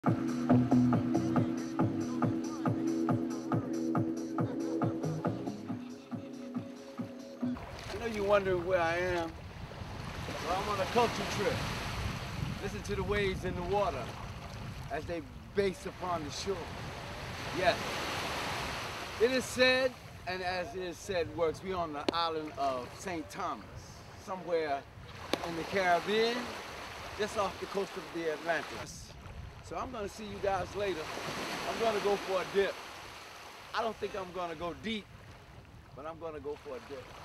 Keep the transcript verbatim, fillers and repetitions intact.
I know you're wondering where I am. Well, I'm on a culture trip. Listen to the waves in the water as they base upon the shore. Yes, it is said, and as it is said works, we're on the island of Saint Thomas, somewhere in the Caribbean, just off the coast of the Atlantic. So I'm gonna see you guys later. I'm gonna go for a dip. I don't think I'm gonna go deep, but I'm gonna go for a dip.